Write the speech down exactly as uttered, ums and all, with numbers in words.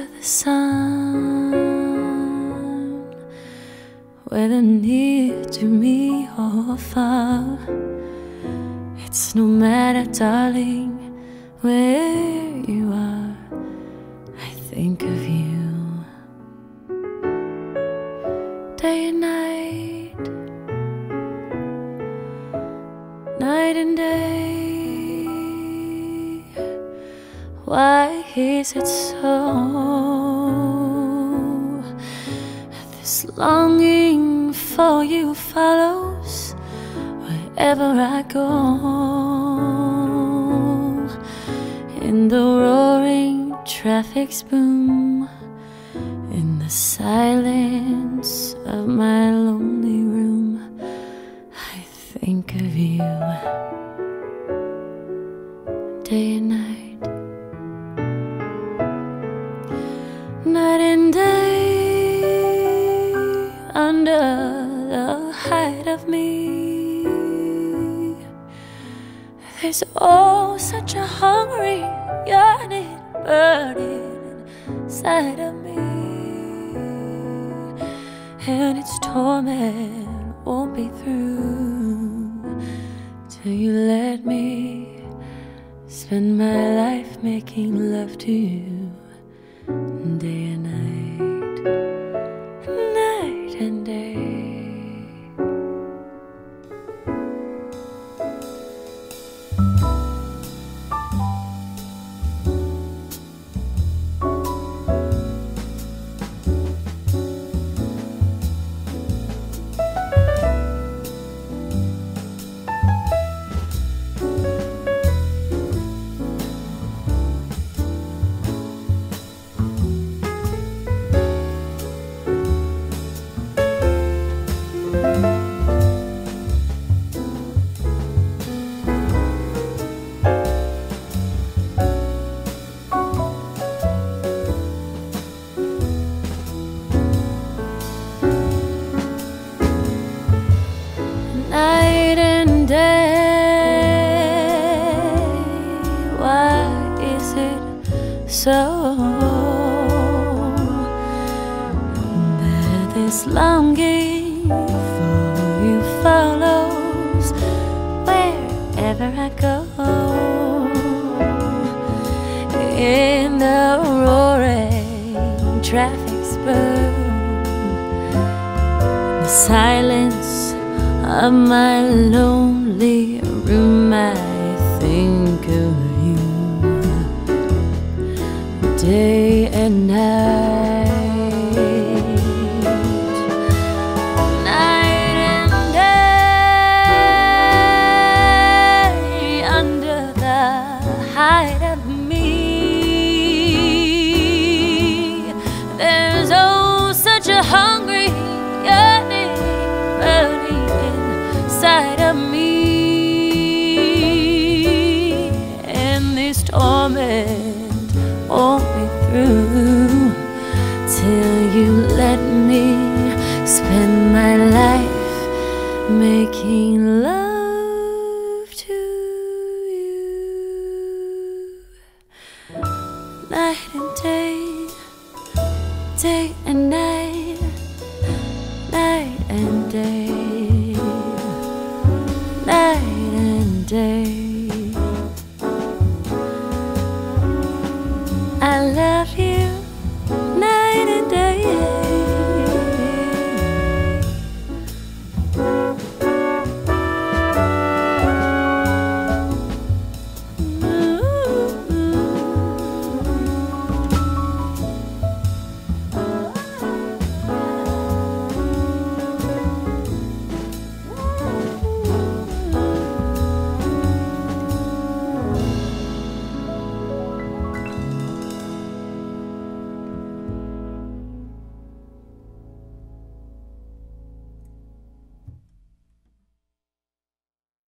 under the sun, whether near to me or far. It's no matter, darling, where you are, I think of you. Day and night, night and day. Why is it so? This longing for you follows wherever I go. In the roaring traffic's boom, in the silence of my lonely room, I think of you. Day and night, night and day, under the height of me, there's oh such a hungry yearning burning inside of me, and its torment won't be through till you let me spend my life making love to you. Day and night, night and day. Night and day, why is it so that this longing for you follows wherever I go? In the roaring traffic's boom, the silence of my lonely room, I think of you. Day and night, night and day, under the height of me, there's oh such a hungry yearning burning inside of me, and this torment won't be through till you let me spend my life making love.